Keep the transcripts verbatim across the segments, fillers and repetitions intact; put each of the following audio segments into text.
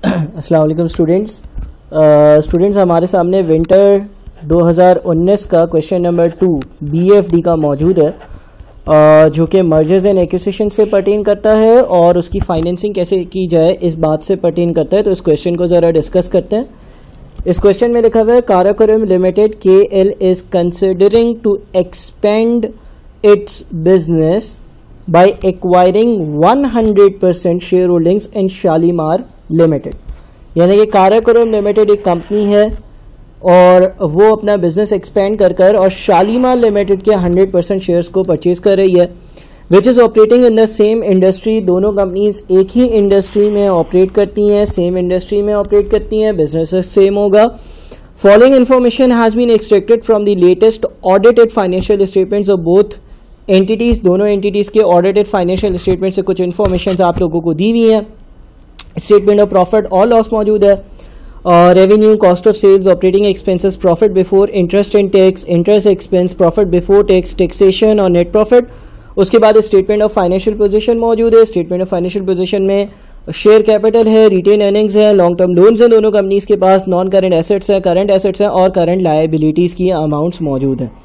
अस्सलाम वालेकुम students students हमारे सामने विंटर दो हज़ार उन्नीस का क्वेश्चन नंबर टू बीएफडी का मौजूद है, uh, जो कि मर्जर्स एंड एक्विजिशन से पर्टेन करता है और उसकी फाइनेंसिंग कैसे की जाए इस बात से पर्टेन करता है। तो इस क्वेश्चन को ज़रा डिस्कस करते हैं। इस क्वेश्चन में लिखा हुआ है Karakoram limited K L is considering to expand its business by acquiring one hundred percent share holdings in Shalimar limited. यानी कि काराकोरम लिमिटेड एक कंपनी है और वो अपना बिजनेस एक्सपेंड कर कर और शालीमार लिमिटेड के हंड्रेड परसेंट शेयर्स को परचेज कर रही है, which is operating in the same industry. दोनों कंपनीज एक ही इंडस्ट्री में ऑपरेट करती हैं, सेम इंडस्ट्री में ऑपरेट करती हैं, बिजनेस सेम होगा। Following information has been extracted from the latest audited financial statements of both entities. दोनों एंटिटीज के ऑडिटेड फाइनेंशियल स्टेटमेंट से कुछ इन्फॉर्मेशन आप लोगों को दी हुई है। स्टेटमेंट ऑफ प्रॉफिट और लॉस मौजूद है, revenue, cost of sales, operating expenses, profit before interest and tax, interest expense, profit before tax, taxation और नेट प्रॉफिट। उसके बाद स्टेटमेंट ऑफ फाइनेंशियल पोजीशन मौजूद है। स्टेटमेंट ऑफ फाइनेंशियल पोजीशन में share capital है, रिटेन अर्निंग्स है, long term loans हैं दोनों कंपनीज के पास, नॉन करंट एसेट्स हैं, करंट एसेट्स हैं और करंट लायबिलिटीज की अमाउंट्स मौजूद हैं।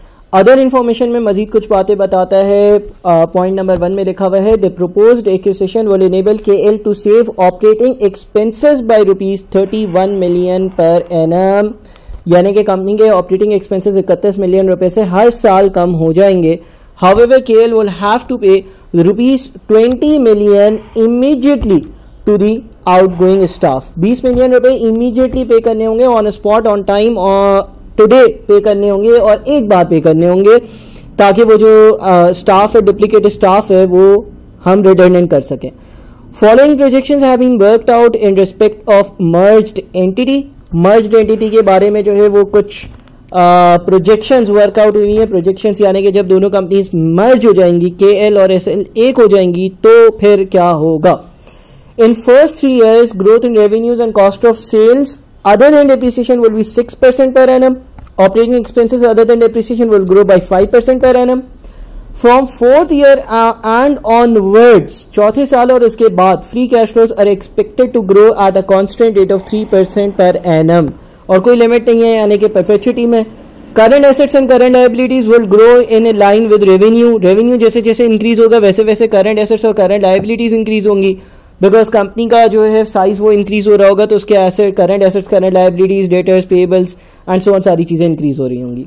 अदर इन्फॉर्मेशन में मजीद कुछ बातें बताता है। पॉइंट नंबर वन में लिखा हुआ है the proposed acquisition will enable KL to save operating expenses by rupees thirty one million per annum. यानी कि कंपनी के ऑपरेटिंग एक्सपेंसेस इकतीस मिलियन रुपए से हर साल कम हो जाएंगे। However KL will have to pay rupees twenty million immediately to the outgoing staff. बीस मिलियन रुपए इमीडिएटली पे करने होंगे, ऑन स्पॉट, ऑन टाइम और टुडे पे करने होंगे और एक बार पे करने होंगे, ताकि वो जो स्टाफ है, डुप्लीकेट स्टाफ है, वो हम रिडंडेंट कर सकें। Following projections have been worked out in respect of merged entity. Merged entity के बारे में जो है वो कुछ प्रोजेक्शंस वर्कआउट हुई है। प्रोजेक्शंस यानी कि जब दोनों कंपनीज मर्ज हो जाएंगी, केएल और एसएल एक हो जाएंगी, तो फिर क्या होगा। In first three years growth in revenues and cost of sales other than depreciation will be six percent per annum. Operating expenses other than depreciation will grow by five percent per annum. From fourth year uh, and onwards, चौथे साल और उसके बाद free cash flows are expected to grow at a constant rate of three percent per annum. और कोई limit नहीं है, यानी कि perpetuity में current assets and current liabilities will grow in a line with revenue. Revenue जैसे जैसे increase होगा वैसे वैसे current assets और current liabilities increase होंगी, बिकॉज कंपनी का जो है साइज वो इंक्रीज हो रहा होगा, तो उसके asset, current assets, current liabilities, debtors, payables and so on सारी चीजें इंक्रीज हो रही होंगी।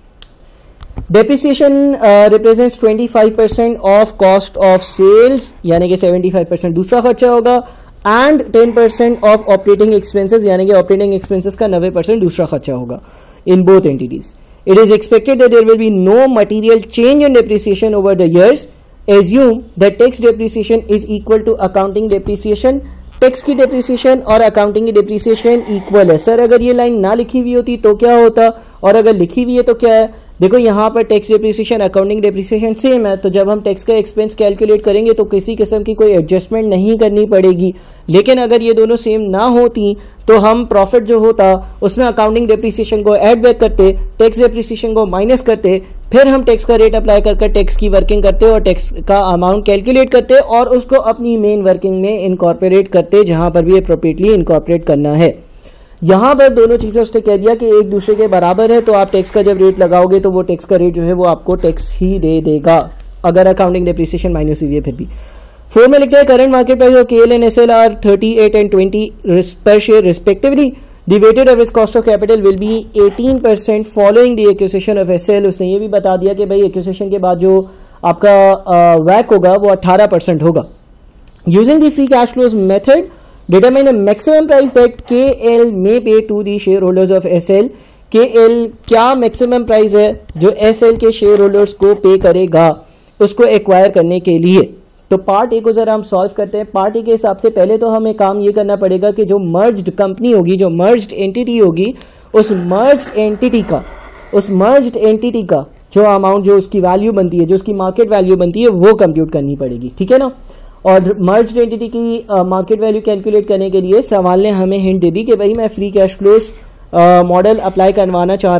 Depreciation represents twenty five percent of cost of sales, यानी कि सेवेंटी फाइव परसेंट दूसरा खर्चा होगा, and ten percent of operating expenses, यानी कि ऑपरेटिंग एक्सपेंसेस का नब्बे परसेंट दूसरा खर्चा होगा in both entities. It is expected that there will be no material change in depreciation over the years. Assume that tax depreciation is equal to accounting depreciation. Tax की depreciation और accounting की depreciation equal है। Sir अगर ये line ना लिखी हुई होती तो क्या होता, और अगर लिखी हुई है तो क्या है। देखो यहाँ पर tax depreciation, accounting depreciation same है, तो जब हम टैक्स का एक्सपेंस कैलकुलेट करेंगे तो किसी किस्म की कोई एडजस्टमेंट नहीं करनी पड़ेगी। लेकिन अगर ये दोनों सेम ना होती तो हम प्रॉफिट जो होता उसमें अकाउंटिंग डेप्रिसिएशन को ऐड बैक करते, टैक्स डेप्रिसिएशन को माइनस करते, फिर हम टैक्स का रेट अप्लाई कर कर टैक्स की वर्किंग करते और टैक्स का अमाउंट कैलकुलेट करते और उसको अपनी मेन वर्किंग में इनकॉर्पोरेट करते, जहां पर भी अप्रोप्रिएटली इनकॉर्पोरेट करना है। यहां पर दोनों चीजें उसने कह दिया कि एक दूसरे के बराबर है, तो आप टैक्स का जब रेट लगाओगे तो वो टैक्स का रेट जो है वो आपको टैक्स ही दे देगा, अगर अकाउंटिंग डेप्रिसिएशन माइनस हुई है फिर भी। फोर में लिखते हैं current market price of KL and SL are thirty eight and twenty per share respectively. The weighted average cost of capital will be eighteen percent following the acquisition of S L. उसने ये भी बता दिया कि भाई acquisition के बाद जो आपका वैक होगा वो अठारह परसेंट होगा। Using the free cash flows method, determine the maximum price that K L may pay to the shareholders of S L. K L क्या maximum price है जो S L के shareholders को पे करेगा उसको एक्वायर करने के लिए। तो पार्ट ए को जरा हम सॉल्व करते हैं। पार्ट ए के हिसाब से पहले तो हमें काम ये करना पड़ेगा कि जो मर्ज्ड कंपनी होगी, जो मर्ज्ड एंटिटी होगी, उस मर्ज्ड एंटिटी का उस मर्ज्ड एंटिटी का जो अमाउंट, जो उसकी वैल्यू बनती है, जो उसकी मार्केट वैल्यू बनती है, वो कंप्यूट करनी पड़ेगी, ठीक है ना। और मर्ज्ड एंटिटी की मार्केट वैल्यू कैलकुलेट करने के लिए सवाल ने हमें हिंट दे दी कि भाई मैं free cash flows model apply करवाना चाह रहा हूँ।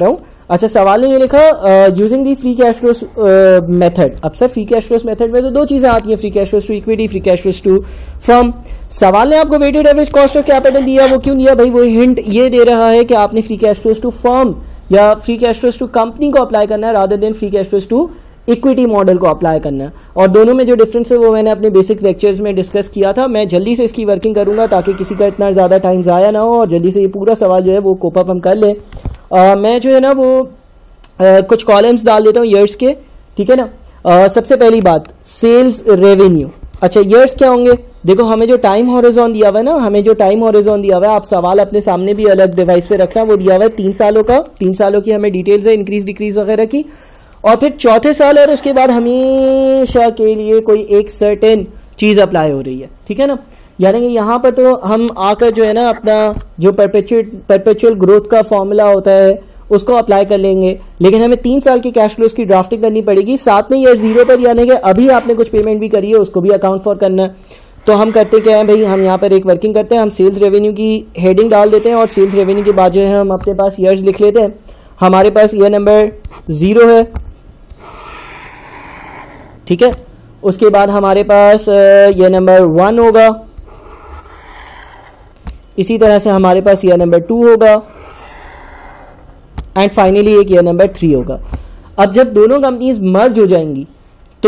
अच्छा, सवाल ने ये लिखा using the free cash flows method. अब sir free cash flows method में तो दो चीजें आती हैं, free cash flows to equity, free cash flows to firm. सवाल ने आपको weighted average cost of capital दिया, वो क्यों दिया भाई? वो हिंट ये दे रहा है कि आपने free cash flows to firm या free cash flows to company को अप्लाई करना है rather than free cash flows to equity model को अप्लाई करना है। और दोनों में जो डिफरेंस है वो मैंने अपने बेसिक लेक्चर्स में डिस्कस किया था। मैं जल्दी से इसकी वर्किंग करूंगा ताकि किसी का इतना ज़्यादा टाइम ज़ाया ना हो और जल्दी से ये पूरा सवाल जो है वो कोप अप हम कर लें। आ, मैं जो है ना वो आ, कुछ कॉलम्स डाल देता हूँ ईयर्स के, ठीक है ना। आ, सबसे पहली बात सेल्स रेवेन्यू। अच्छा, ईयर्स क्या होंगे? देखो हमें जो टाइम हॉरिजॉन दिया हुआ है ना, हमें जो टाइम हॉरिजॉन दिया हुआ है, आप सवाल अपने सामने भी अलग डिवाइस पे रखना, वो दिया हुआ है तीन सालों का। तीन सालों की हमें डिटेल्स है इंक्रीज डिक्रीज वगैरह की, और फिर चौथे साल और उसके बाद हमेशा के लिए कोई एक सर्टेन चीज अप्लाई हो रही है, ठीक है ना। यानी कि यहाँ पर तो हम आकर जो है ना अपना जो परपेचुअल परपेचुअल ग्रोथ का फॉर्मूला होता है उसको अप्लाई कर लेंगे, लेकिन हमें तीन साल के कैश फ्लोस की ड्राफ्टिंग करनी पड़ेगी। साथ में ईयर जीरो पर यानी कि अभी आपने कुछ पेमेंट भी करी है उसको भी अकाउंट फॉर करना है। तो हम करते क्या है भाई, हम यहाँ पर एक वर्किंग करते हैं, हम सेल्स रेवेन्यू की हेडिंग डाल देते हैं और सेल्स रेवेन्यू के बाद जो है हम अपने पास ईयर्स लिख लेते हैं। हमारे पास ईयर नंबर जीरो है, ठीक है। उसके बाद हमारे पास ईयर नंबर वन होगा, इसी तरह से हमारे पास ईयर नंबर टू होगा एंड फाइनली एक ईयर नंबर थ्री होगा। अब जब दोनों कंपनीज मर्ज हो जाएंगी तो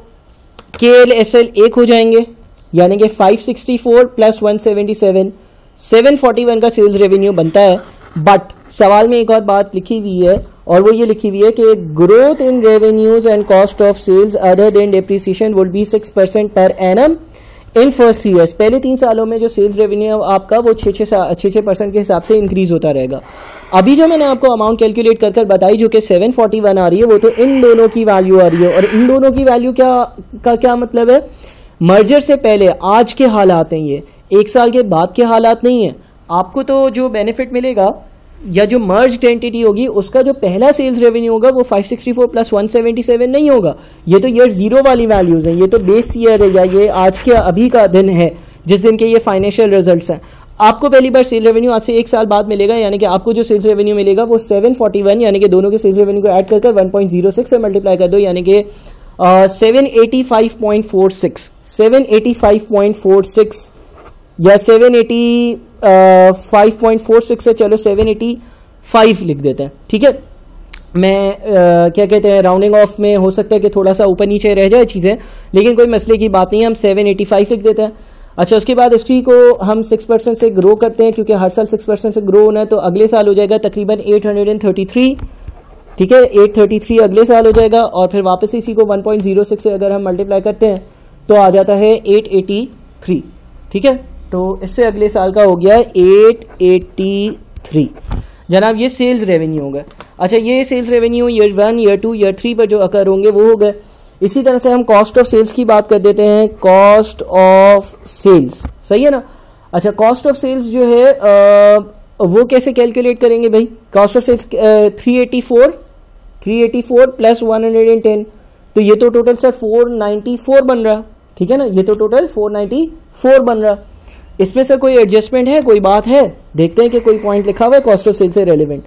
के एल एस एल एक हो जाएंगे, यानी कि five sixty four plus one seventy seven, seven forty one का सेल्स रेवेन्यू बनता है। बट सवाल में एक और बात लिखी हुई है और वो ये लिखी हुई है कि growth in revenues and cost of sales other than depreciation would be six percent per annum in first three years. पहले तीन सालों में जो सेल्स रेवेन्यू आपका वो छः छः छः छः परसेंट के हिसाब से इंक्रीज होता रहेगा। अभी जो मैंने आपको अमाउंट कैलकुलेट कर कर बताई जो कि सेवन फोर्टी वन आ रही है, वो तो इन दोनों की वैल्यू आ रही है। और इन दोनों की वैल्यू क्या का क्या मतलब है? मर्जर से पहले आज के हालात हैं, ये एक साल के बाद के हालात नहीं है। आपको तो जो बेनिफिट मिलेगा या जो मर्ज्ड एंटिटी होगी उसका जो पहला सेल्स रेवेन्यू होगा वो five sixty four plus one seventy seven नहीं होगा। ये तो ईयर जीरो वाली वैल्यूज हैं, ये तो बेस ईयर है या ये आज के अभी का दिन है जिस दिन के ये फाइनेंशियल रिजल्ट्स हैं। आपको पहली बार सेल रेवेन्यू आज से एक साल बाद मिलेगा, यानी कि आपको जो सेल्स रेवेन्यू मिलेगा वो सेवन फोर्टी वन, यानी कि दोनों के सेल्स रेवेन्यू को ऐड कर कर वन पॉइंट जीरो सिक्स से मल्टीप्लाई कर दो, यानी कि seven eighty five point four six seven eighty five point four six या seven eighty five point four six है, चलो सेवन एटी फाइव लिख देते हैं, ठीक है। मैं uh, क्या कहते हैं राउंडिंग ऑफ में हो सकता है कि थोड़ा सा ऊपर नीचे रह जाए चीज़ें, लेकिन कोई मसले की बात नहीं है, हम सेवन एटी फाइव लिख देते हैं। अच्छा, उसके बाद हिस्ट्री को हम सिक्स परसेंट से ग्रो करते हैं, क्योंकि हर साल सिक्स परसेंट से ग्रो होना है, तो अगले साल हो जाएगा तकरीबन एट हंड्रेड थर्टी थ्री, ठीक है। एट थर्टी थ्री अगले साल हो जाएगा और फिर वापस इसी को वन पॉइंट जीरो सिक्स से अगर हम मल्टीप्लाई करते हैं तो आ जाता है एट एटी थ्री, ठीक है। तो इससे अगले साल का हो गया एट एटी थ्री। जनाब ये सेल्स रेवेन्यू होगा। अच्छा, ये sales revenue year one, year two, year three पर जो अकर होंगे वो हो गए। इसी तरह से हम कॉस्ट ऑफ सेल्स की बात कर देते हैं। कॉस्ट ऑफ सेल्स, सही है ना। अच्छा, कॉस्ट ऑफ सेल्स जो है आ, वो कैसे कैलकुलेट करेंगे भाई? Cost of sales three eighty four three eighty four plus one hundred ten, तो ये तो total sir four ninety four बन रहा, ठीक है ना। ये तो टोटल फोर नाइन्टी फोर बन रहा। इसमें सर कोई एडजस्टमेंट है, कोई बात है? देखते हैं कि कोई पॉइंट लिखा हुआ है कॉस्ट ऑफ सेल से रेलेवेंट।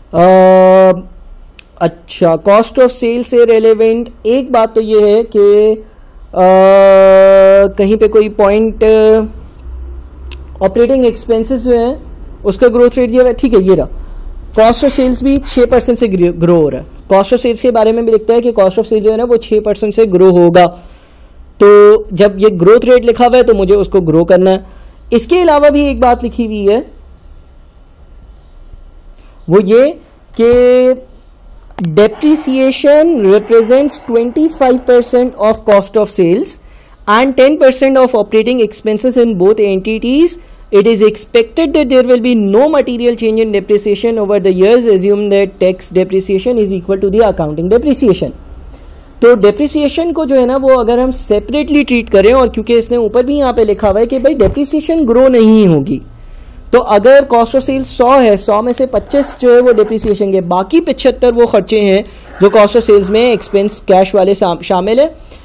अच्छा, कॉस्ट ऑफ सेल से रेलेवेंट एक बात तो ये है कि कहीं पे कोई पॉइंट ऑपरेटिंग एक्सपेंसेस जो है उसका ग्रोथ रेट दिया हुआ है, ठीक है। ये रहा, कॉस्ट ऑफ सेल्स भी छः परसेंट से ग्रो हो रहा है। कॉस्ट ऑफ सेल्स के बारे में भी लिखता है कि कॉस्ट ऑफ सेल्स जो है ना वो छः परसेंट से ग्रो होगा। तो जब ये ग्रोथ रेट लिखा हुआ है तो मुझे उसको ग्रो करना है। इसके अलावा भी एक बात लिखी हुई है, वो ये कि depreciation represents twenty-five percent of cost of sales and ten percent of operating expenses in both entities. It is expected that there will be no material change in depreciation over the years. Assume that tax depreciation is equal to the accounting depreciation. तो depreciation को जो है ना वो अगर हम separately treat करें, और क्योंकि इसने ऊपर भी यहाँ पे लिखा हुआ है कि भाई डेप्रिसिएशन ग्रो नहीं होगी, तो अगर कॉस्ट ऑफ सेल्स सौ है, सौ में से पच्चीस जो है वो डेप्रिसिएशन के, बाकी पचहत्तर वो खर्चे हैं जो कॉस्ट ऑफ सेल्स में एक्सपेंस कैश वाले शामिल है।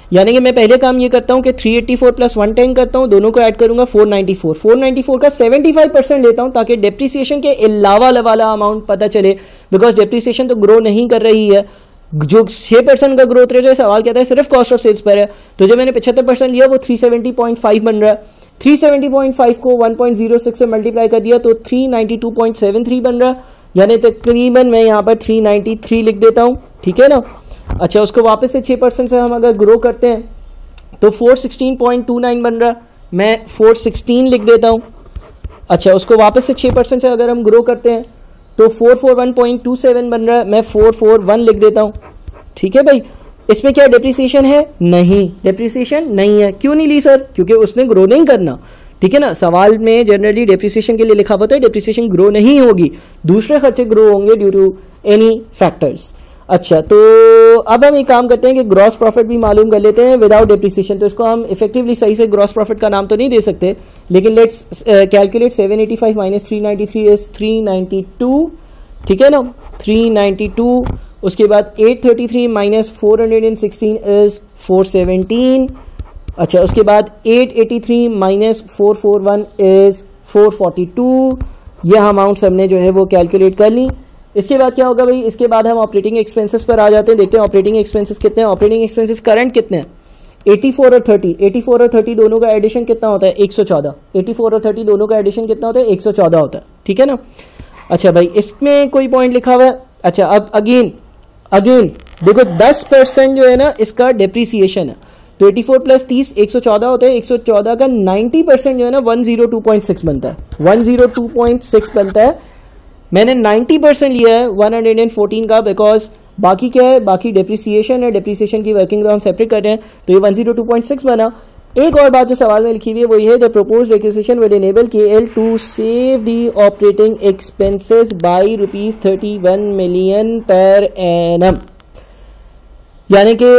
यानी कि मैं पहले काम ये करता हूँ कि three eighty four plus one ten करता हूँ, दोनों को ऐड करूंगा four ninety four, four ninety four का सेवेंटी फाइव परसेंट लेता हूँ ताकि डेप्रिसिएशन के अलावा वाला अमाउंट पता चले, बिकॉज डेप्रिसिएशन तो ग्रो नहीं कर रही है। जो छह परसेंट का ग्रोथ रेट है, सवाल कहता है सिर्फ कॉस्ट ऑफ सेल्स पर है, तो जो मैंने पचहत्तर परसेंट लिया वो थ्री सेवेंटी पॉइंट फाइव बन रहा है। थ्री सेवेंटी पॉइंट फाइव को वन पॉइंट ज़ीरो सिक्स से मल्टीप्लाई कर दिया तो three ninety two point seven three बन रहा है, यानी तकरीबन मैं यहाँ पर थ्री नाइन्टी थ्री लिख देता हूँ, ठीक है ना। अच्छा, उसको वापस से छह परसेंट से हम अगर ग्रो करते हैं तो four sixteen point two nine बन रहा है, मैं फोर सिक्सटीन लिख देता हूँ। अच्छा, उसको वापस से छह परसेंट से अगर हम ग्रो करते हैं तो four four one point two seven बन रहा है, मैं फोर फोर वन लिख देता हूँ, ठीक है भाई। इसमें क्या डेप्रिसिएशन है? नहीं, डेप्रिसिएशन नहीं है। क्यों नहीं ली सर? क्योंकि उसने ग्रो नहीं करना, ठीक है ना। सवाल में जनरली डेप्रिसिएशन के लिए लिखा होता है डेप्रिसिएशन ग्रो नहीं होगी, दूसरे खर्चे ग्रो होंगे ड्यू टू एनी फैक्टर्स। अच्छा, तो अब हम एक काम करते हैं कि ग्रॉस प्रॉफिट भी मालूम कर लेते हैं विदाउट डेप्रिसिएशन। तो इसको हम इफेक्टिवली सही से ग्रॉस प्रॉफिट का नाम तो नहीं दे सकते, लेकिन let's calculate seven eighty five minus three ninety three is three ninety two, ठीक है ना, थ्री नाइन्टी टू। उसके बाद eight thirty three minus four hundred sixteen is four seventeen. अच्छा, उसके बाद eight eighty three minus four four one is four forty two. यह amounts हमने जो है वो कैलकुलेट कर ली। इसके बाद क्या होगा भाई? इसके बाद हम ऑपरेटिंग एक्सपेंसेस पर आ जाते हैं, देखते हैं ऑपरेटिंग एक्सपेंसेस कितने हैं। ऑपरेटिंग एक्सपेंसेस करंट कितने हैं? एटी फोर और थर्टी, एटी फोर और थर्टी दोनों का एडिशन कितना होता है? एक सौ चौदह। एटी फोर और थर्टी दोनों का एडिशन कितना होता है? एक सौ चौदह होता है, ठीक है ना। अच्छा भाई, इसमें कोई पॉइंट लिखा हुआ है? अच्छा, अब अगेन अगेन देखो दस परसेंट जो है ना इसका डेप्रीसिएशन है, तो एटी फोर प्लस तीस एक सौ चौदह होता है, एक सौ चौदह का नाइन्टी परसेंट जो है ना one zero two point six बनता है, one zero two point six बनता है। मैंने नाइन्टी परसेंट लिया है वन हंड्रेड फोर्टीन का, बिकॉज बाकी क्या है? बाकी डेप्रिसिएशन है, डेप्रिसिएशन की वर्किंग तो हम सेपरेट कर रहे हैं, तो ये one zero two point six बना। एक और बात जो सवाल में लिखी हुई है वो ये है, the proposed acquisition will enable KL to save the operating expenses by rupees thirty one million per annum, यानी कि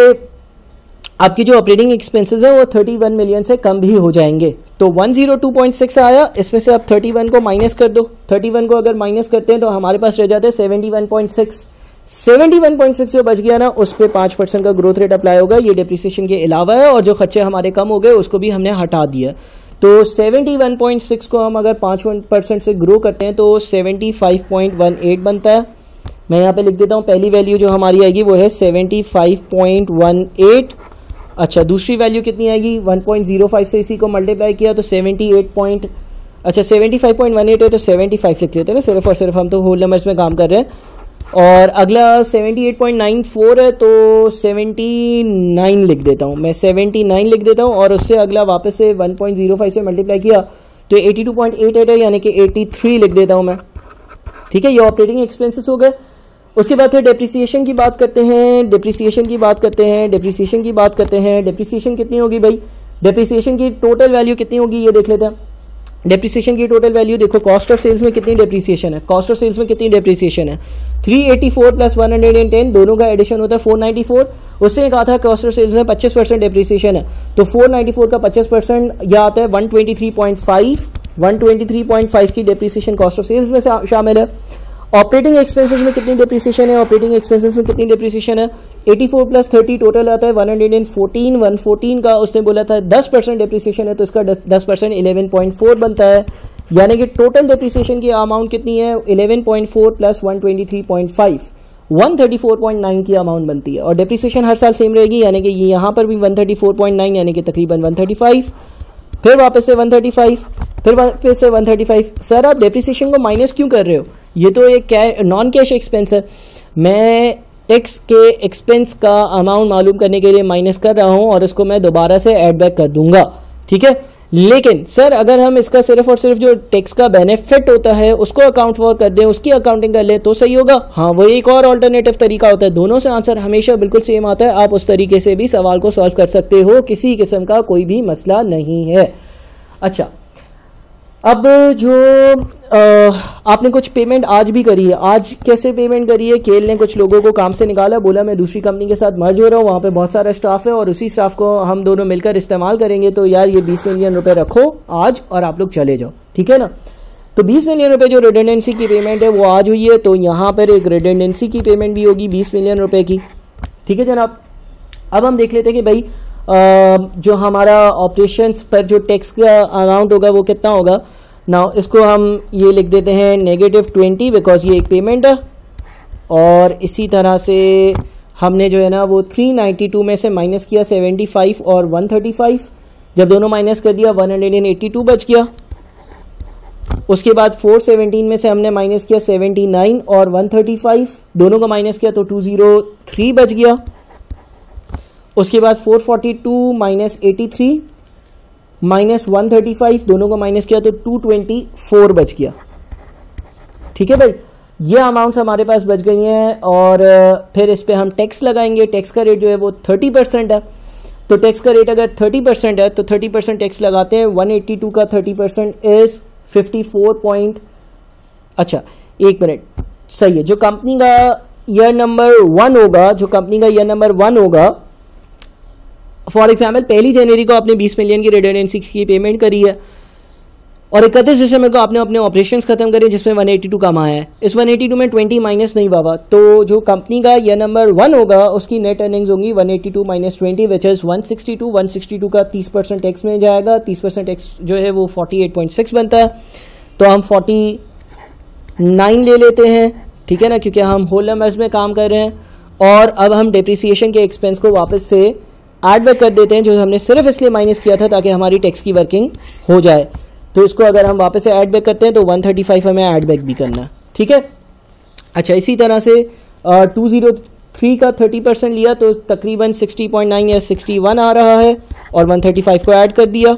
आपकी जो ऑपरेटिंग एक्सपेंसेस है वो थर्टी वन मिलियन से कम भी हो जाएंगे। तो one zero two point six आया, इसमें से आप थर्टी वन को माइनस कर दो, थर्टी वन को अगर माइनस करते हैं तो हमारे पास रह जाते हैं seventy one point six. Seventy one point six जो बच गया ना उस पर पाँच परसेंट का ग्रोथ रेट अप्लाई होगा, ये डेप्रिसिएशन के अलावा है, और जो खर्चे हमारे कम हो गए उसको भी हमने हटा दिया। तो सेवेंटी वन पॉइंट सिक्स को हम अगर पाँच परसेंट से ग्रो करते हैं तो seventy five point one eight बनता है। मैं यहाँ पे लिख देता हूँ, पहली वैल्यू जो हमारी आएगी वो है seventy five point one eight. अच्छा, दूसरी वैल्यू कितनी आएगी? वन पॉइंट ज़ीरो फाइव से इसी को मल्टीप्लाई किया तो सेवेंटी एट पॉइंट, अच्छा seventy five point one eight है तो सेवेंटी फाइव लिख लेते हैं ना, सिर्फ और सिर्फ हम तो होल नंबर्स में काम कर रहे हैं। और अगला seventy eight point nine four है तो सेवेंटी नाइन लिख देता हूँ, मैं सेवेंटी नाइन लिख देता हूँ, और उससे अगला वापस से वन पॉइंट ज़ीरो फाइव से मल्टीप्लाई किया तो eighty two point eight eight है, यानी कि एटी थ्री लिख देता हूँ मैं, ठीक है। ये ऑपरेटिंग एक्सपेंसेस हो गए। उसके बाद फिर डेप्रिसिएशन की बात करते हैं, डेप्रिसिएशन की बात करते हैं, डेप्रिसिएशन की बात करते हैं। डेप्रिसिएशन कितनी होगी भाई? डेप्रिसिएशन की टोटल वैल्यू कितनी होगी ये देख लेते हैं। डेप्रिसिएशन की टोटल वैल्यू देखो, कॉस्ट ऑफ सेल्स में कितनी डेप्रिसिएशन है? कॉस्ट ऑफ सेल्स में कितनी डेप्रिसिएशन है? Three eighty four plus one hundred ten, दोनों का एडिशन होता है फोर नाइन्टी फोर। उसने कहा था कॉस्ट ऑफ सेल्स में पच्चीस परसेंट डेप्रिसिएशन है, तो फोर नाइन्टी फोर का पच्चीस परसेंट यह आता है one twenty three point five, one twenty three point five की डेप्रिसिएशन कॉस्ट ऑफ सेल्स में शामिल है। ऑपरेटिंग एक्सपेंसेस में कितनी डेप्रिसिएशन है? ऑपरेटिंग एक्सपेंसेस में कितनी डेप्रिसिएशन है? Eighty four plus thirty total आता है one hundred fourteen, one fourteen का उसने बोला था टेन परसेंट डेप्रिसिएशन है, तो इसका ten percent eleven point four बनता है, यानी कि टोटल डेप्रिसिएशन की अमाउंट कितनी है? Eleven point four plus one twenty three point five, one thirty four point nine की अमाउंट बनती है। और डेप्रिसिएशन हर साल सेम रहेगी, यानी कि ये यहाँ पर भी one thirty four point nine, यानी कि तकरीबन वन थर्टी फाइव, फिर वापस से वन थर्टी फाइव, फिर वापस से वन थर्टी फाइव। सर आप डेप्रिसिएशन को माइनस क्यों कर रहे हो? ये तो एक नॉन कैश एक्सपेंस है। मैं टैक्स के एक्सपेंस का अमाउंट मालूम करने के लिए माइनस कर रहा हूं और इसको मैं दोबारा से ऐड बैक कर दूंगा, ठीक है। लेकिन सर अगर हम इसका सिर्फ और सिर्फ जो टैक्स का बेनिफिट होता है उसको अकाउंट फॉर कर दें, उसकी अकाउंटिंग कर ले तो सही होगा। हाँ, वो एक और अल्टरनेटिव तरीका होता है, दोनों से आंसर हमेशा बिल्कुल सेम आता है। आप उस तरीके से भी सवाल को सॉल्व कर सकते हो, किसी किस्म का कोई भी मसला नहीं है। अच्छा, अब जो आ, आपने कुछ पेमेंट आज भी करी है, आज कैसे पेमेंट करी है? केल ने कुछ लोगों को काम से निकाला, बोला मैं दूसरी कंपनी के साथ मर्ज हो रहा हूँ, वहाँ पे बहुत सारा स्टाफ है और उसी स्टाफ को हम दोनों मिलकर इस्तेमाल करेंगे, तो यार ये बीस मिलियन रुपए रखो आज और आप लोग चले जाओ, ठीक है ना। तो बीस मिलियन रुपए जो रिडंडेंसी की पेमेंट है वो आज हुई है, तो यहाँ पर एक रिडंडेंसी की पेमेंट भी होगी बीस मिलियन रुपए की, ठीक है जनाब। अब हम देख लेते हैं कि भाई जो हमारा ऑपरेशंस पर जो टैक्स का अमाउंट होगा वो कितना होगा। नाउ इसको हम ये लिख देते हैं नेगेटिव ट्वेंटी, बिकॉज ये एक पेमेंट है। और इसी तरह से हमने जो है ना वो थ्री नाइन्टी टू में से माइनस किया सेवेंटी फाइव और वन थर्टी फाइव, जब दोनों माइनस कर दिया वन हंड्रेड एट्टी टू बच गया। उसके बाद फोर सेवेंटीन में से हमने माइनस किया सेवेंटी नाइन और वन थर्टी फाइव, दोनों का माइनस किया तो टू ज़ीरो थ्री बच गया। उसके बाद four forty two minus eighty three minus one thirty five, दोनों को माइनस किया तो टू ट्वेंटी फोर बच गया। ठीक है भाई, ये अमाउंट्स हमारे पास बच गई हैं। और फिर इस पे हम टैक्स लगाएंगे। टैक्स का रेट जो है वो थर्टी परसेंट है, तो टैक्स का रेट अगर थर्टी परसेंट है तो थर्टी परसेंट टैक्स लगाते हैं। वन एट्टी टू का thirty percent is fifty four point, अच्छा एक मिनट, सही है। जो कंपनी का ईयर नंबर वन होगा, जो कंपनी का ईयर नंबर वन होगा, फॉर एग्जाम्पल पहली जनवरी को आपने बीस मिलियन की रिडंडेंसी की पेमेंट करी है और इकतीस दिसंबर को आपने अपने ऑपरेशंस खत्म करे जिसमें वन एट्टी टू कमाया है। इस वन एट्टी टू में ट्वेंटी माइनस नहीं हुआ, तो जो कंपनी का ईयर नंबर वन होगा उसकी नेट अर्निंग्स होंगी one eighty two minus twenty which is one sixty two. One sixty two का तीस परसेंट टैक्स में जाएगा, तीस परसेंट टैक्स जो है वो फोर्टी एट पॉइंट सिक्स बनता है, तो हम फोर्टी नाइन ले लेते हैं। ठीक है ना, क्योंकि हम होल नंबर्स में काम कर रहे हैं। और अब हम डेप्रिसिएशन के एक्सपेंस को वापस से ऐड बैक कर देते हैं, जो हमने सिर्फ इसलिए माइनस किया था ताकि हमारी टैक्स की वर्किंग हो जाए। तो इसको अगर हम वापस से ऐड बैक करते हैं तो वन थर्टी फाइव हमें ऐड बैक भी करना है। ठीक है, अच्छा इसी तरह से टू ज़ीरो थ्री का थर्टी परसेंट लिया तो तकरीबन सिक्सटी पॉइंट नाइन या सिक्सटी वन आ रहा है और वन थर्टी फाइव को ऐड कर दिया।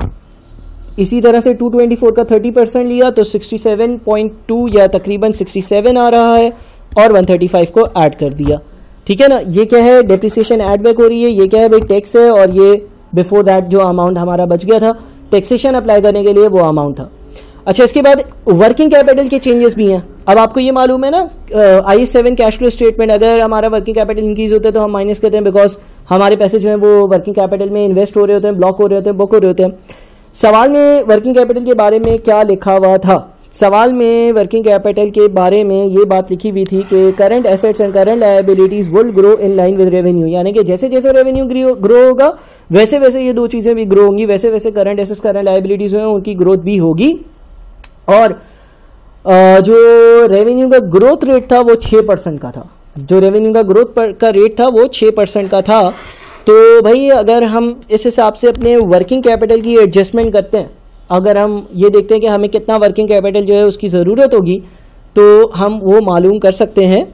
इसी तरह से टू ट्वेंटी फोर का थर्टी परसेंट लिया तो सिक्सटी सेवन पॉइंट टू या तकरीबन सिक्सटी सेवन आ रहा है और वन थर्टी फाइव को ऐड कर दिया। ठीक है ना, ये क्या है, डेप्रिसिएशन ऐड बैक हो रही है। ये क्या है भाई, टैक्स है। और ये बिफोर दैट जो अमाउंट हमारा बच गया था टैक्सेशन अप्लाई करने के लिए वो अमाउंट था। अच्छा, इसके बाद वर्किंग कैपिटल के चेंजेस भी हैं। अब आपको ये मालूम है ना, I S seven cash flow statement, अगर हमारा वर्किंग कैपिटल इंक्रीज होता है तो हम माइनस करते हैं, बिकॉज हमारे पैसे जो है वो वर्किंग कैपिटल में इन्वेस्ट हो रहे होते हैं, ब्लॉक हो रहे होते हैं, बुक हो रहे होते हैं। सवाल में वर्किंग कैपिटल के बारे में क्या लिखा हुआ था? सवाल में वर्किंग कैपिटल के बारे में ये बात लिखी हुई थी कि current assets and current liabilities will grow in line with revenue, यानी कि जैसे जैसे रेवेन्यू ग्रो होगा वैसे वैसे ये दो चीजें भी ग्रो होंगी, वैसे वैसे करंट एसेट्स करंट लायबिलिटीज हैं उनकी ग्रोथ भी होगी। और जो रेवेन्यू का ग्रोथ रेट था वो छः परसेंट का था, जो रेवेन्यू का ग्रोथ का रेट था वो छः परसेंट का था। तो भाई अगर हम इस हिसाब से अपने वर्किंग कैपिटल की एडजस्टमेंट करते हैं, अगर हम ये देखते हैं कि हमें कितना वर्किंग कैपिटल जो है उसकी ज़रूरत होगी तो हम वो मालूम कर सकते हैं।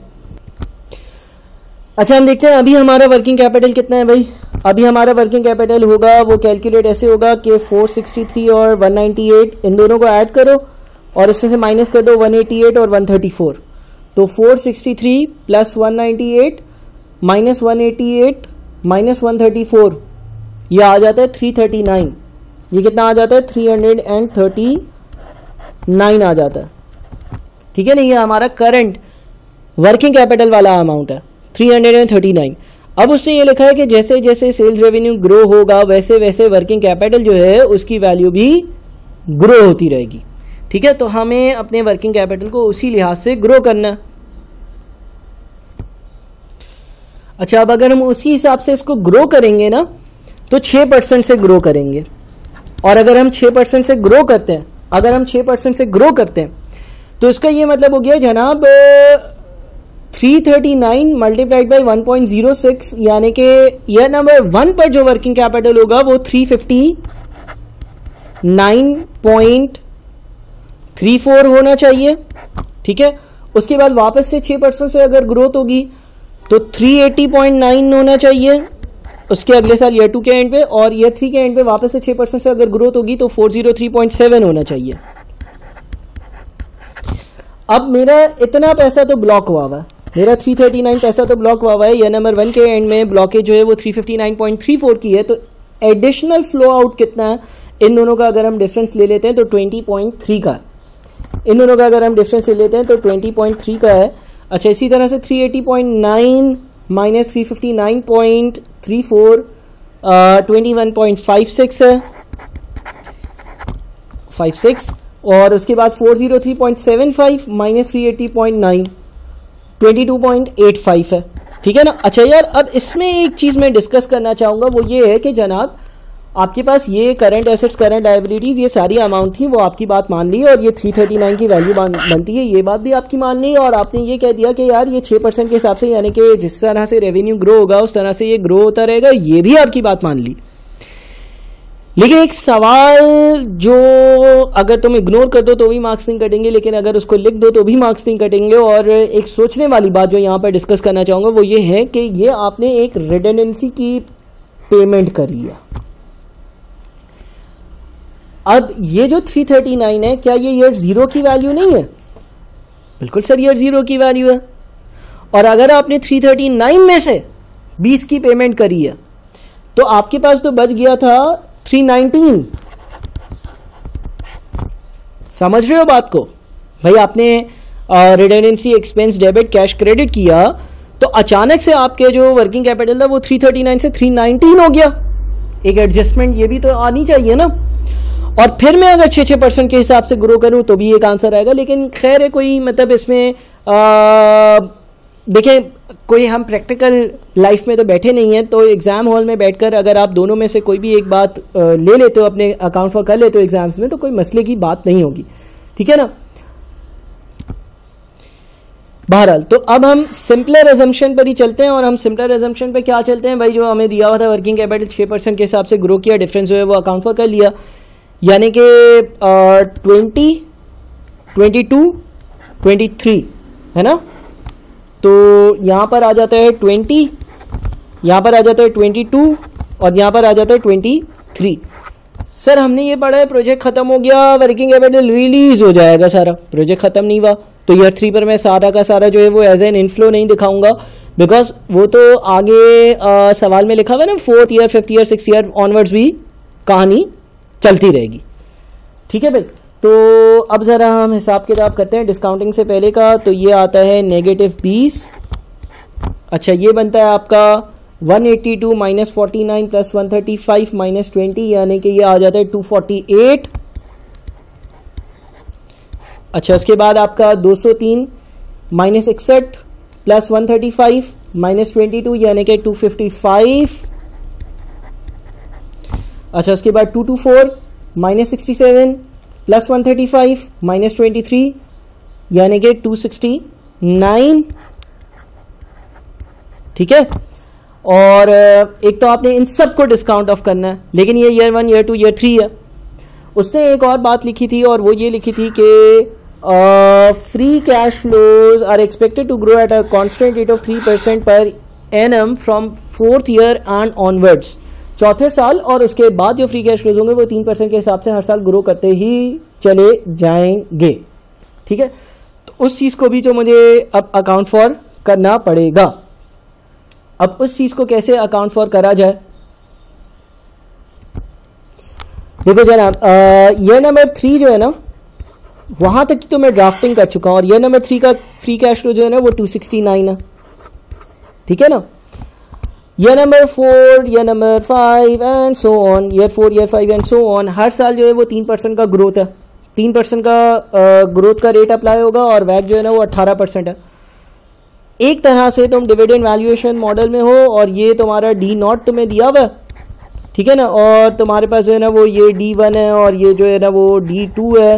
अच्छा, हम देखते हैं अभी हमारा वर्किंग कैपिटल कितना है भाई। अभी हमारा वर्किंग कैपिटल होगा वो कैलकुलेट ऐसे होगा कि फोर सिक्सटी थ्री और वन नाइन्टी एट इन दोनों को ऐड करो और इसमें से माइनस कर दो वन एटी एट और वन थर्टी फोर, तो four sixty three plus one ninety eight minus one eighty eight minus one thirty four, यह आ जाता है थ्री थर्टी नाइन। ये कितना आ जाता है, थ्री हंड्रेड थर्टी नाइन आ जाता है। ठीक है ना, ये हमारा करंट वर्किंग कैपिटल वाला अमाउंट है थ्री हंड्रेड थर्टी नाइन। अब उसने ये लिखा है कि जैसे जैसे सेल्स रेवेन्यू ग्रो होगा वैसे वैसे वर्किंग कैपिटल जो है उसकी वैल्यू भी ग्रो होती रहेगी। ठीक है, तो हमें अपने वर्किंग कैपिटल को उसी लिहाज से ग्रो करना। अच्छा, अब अगर हम उसी हिसाब से इसको ग्रो करेंगे ना तो छः परसेंट से ग्रो करेंगे। और अगर हम छः परसेंट से ग्रो करते हैं अगर हम छः परसेंट से ग्रो करते हैं तो इसका ये मतलब हो गया जनाब three thirty nine multiplied by one point zero six, यानी कि ईयर नंबर वन पर जो वर्किंग कैपिटल होगा वो three fifty nine point three four होना चाहिए। ठीक है, उसके बाद वापस से छः परसेंट से अगर ग्रोथ होगी तो थ्री एटी पॉइंट नाइन होना चाहिए उसके अगले साल ईयर टू के एंड पे, और ईयर थ्री के एंड पे वापस से छः परसेंट से अगर ग्रोथ होगी तो four zero three point seven होना चाहिए। अब मेरा इतना पैसा तो ब्लॉक हुआ हुआ है, मेरा थ्री थर्टी नाइन पैसा तो ब्लॉक हुआ हुआ है, ईयर नंबर वन के एंड में ब्लॉकेज जो है वो three fifty nine point three four की है। तो एडिशनल फ्लो आउट कितना है इन दोनों का अगर हम डिफरेंस ले लेते हैं तो ट्वेंटी पॉइंट थ्री का, इन दोनों का अगर हम डिफरेंस ले लेते हैं तो ट्वेंटी पॉइंट थ्री का है। अच्छा, इसी तरह से three eighty point nine minus three fifty nine point three four twenty one point five six है, फाइव सिक्स, और उसके बाद four zero three point seven five minus three eighty point nine twenty two point eight five है। ठीक है ना। अच्छा यार, अब इसमें एक चीज मैं डिस्कस करना चाहूंगा, वो ये है कि जनाब आपके पास ये करंट एसेट्स, करंट लायबिलिटीज, ये सारी अमाउंट थी, वो आपकी बात मान ली और ये तीन सौ उनतालीस की वैल्यू बनती है, ये बात भी आपकी मान ली। और आपने ये कह दिया कि यार ये छह परसेंट के हिसाब से, यानी कि जिस तरह से रेवेन्यू ग्रो होगा उस तरह से ये ग्रो होता रहेगा, ये भी आपकी बात मान ली। लेकिन एक सवाल जो अगर तुम इग्नोर कर दो तो भी मार्क्स नहीं कटेंगे, लेकिन अगर उसको लिख दो तो भी मार्क्स नहीं कटेंगे। और एक सोचने वाली बात जो यहाँ पर डिस्कस करना चाहूंगा वो ये है कि ये आपने एक रिडंडेंसी की पेमेंट करी है। अब ये जो तीन सौ उनतालीस है, क्या ये ईयर जीरो की वैल्यू नहीं है? बिल्कुल सर, ईयर जीरो की वैल्यू है। और अगर आपने तीन सौ उनतालीस में से बीस की पेमेंट करी है तो आपके पास तो बच गया था तीन सौ उन्नीस। समझ रहे हो बात को भाई? आपने redundancy expense debit cash credit किया तो अचानक से आपके जो वर्किंग कैपिटल था वो तीन सौ उनतालीस से तीन सौ उन्नीस हो गया। एक एडजस्टमेंट ये भी तो आनी चाहिए ना। और फिर मैं अगर छः छः परसेंट के हिसाब से ग्रो करूं तो भी एक आंसर आएगा। लेकिन खैर है, कोई मतलब इसमें देखें, कोई हम प्रैक्टिकल लाइफ में तो बैठे नहीं हैं, तो एग्जाम हॉल में बैठकर अगर आप दोनों में से कोई भी एक बात आ, ले लेते हो, अपने अकाउंट फॉर कर लेते हो एग्जाम्स में, तो कोई मसले की बात नहीं होगी, ठीक है ना। बहरहाल, तो अब हम सिंपलर अजम्पशन पर ही चलते हैं। और हम सिंपलर अजम्पशन पे क्या चलते हैं भाई? जो हमें दिया हुआ था वर्किंग कैपिटल छः परसेंट के हिसाब से ग्रो किया, डिफरेंस जो है वो अकाउंट फॉर कर लिया, यानी कि twenty, twenty two, twenty three, है ना। तो यहाँ पर आ जाता है ट्वेंटी, यहाँ पर आ जाता है ट्वेंटी टू और यहाँ पर आ जाता है ट्वेंटी थ्री। सर हमने ये पढ़ा है प्रोजेक्ट खत्म हो गया, वर्किंग कैपिटल रिलीज हो जाएगा सारा, प्रोजेक्ट खत्म नहीं हुआ। तो ईयर थ्री पर मैं सारा का सारा जो है वो एज एन इनफ्लो नहीं दिखाऊंगा, बिकॉज वो तो आगे आ, सवाल में लिखा हुआ है ना, fourth year, fifth year, six year onwards भी कहानी चलती रहेगी, ठीक है भाई। तो अब ज़रा हम हिसाब किताब करते हैं डिस्काउंटिंग से पहले का। तो ये आता है नेगेटिव बीस। अच्छा, ये बनता है आपका one eighty two minus forty nine plus one thirty five minus twenty, यानी कि ये आ जाता है टू फोर्टी एट। अच्छा, उसके बाद आपका दो सौ तीन माइनस इकसठ plus one thirty five minus twenty two, यानी कि टू फिफ्टी फाइव। अच्छा, उसके बाद टू टू four minus sixty seven plus one thirty five minus twenty three, यानी कि टू सिक्सटी नाइन, ठीक है। और एक तो आपने इन सब को डिस्काउंट ऑफ करना है, लेकिन ये year one, year two, year three है। उसने एक और बात लिखी थी और वो ये लिखी थी कि free cash flows are expected to grow at a constant rate of three percent per annum from fourth year and onwards. चौथे साल और उसके बाद जो फ्री कैश फ्लोज होंगे वो तीन परसेंट के हिसाब से हर साल ग्रो करते ही चले जाएंगे, ठीक है। तो उस चीज को भी जो मुझे अब अकाउंट फॉर करना पड़ेगा। अब उस चीज को कैसे अकाउंट फॉर करा जाए? देखो जनाब, ये नंबर थ्री जो है ना, वहां तक की तो मैं ड्राफ्टिंग कर चुका हूं और ये नंबर थ्री का फ्री कैश फ्लो जो है ना वो टू सिक्सटी नाइन है, ठीक है ना। Year number four, year number five and so on, year four, year five and so on, हर साल जो है वो तीन परसेंट का ग्रोथ है, तीन परसेंट का ग्रोथ का रेट अप्लाई होगा और वैक जो है ना वो अट्ठारह परसेंट है। एक तरह से तुम डिविडेंड वैल्यूएशन मॉडल में हो और ये तुम्हारा डी नॉट तुम्हें दिया हुआ, ठीक है ना, और तुम्हारे पास जो है ना वो ये डी वन है और ये जो है ना वो डी टू है।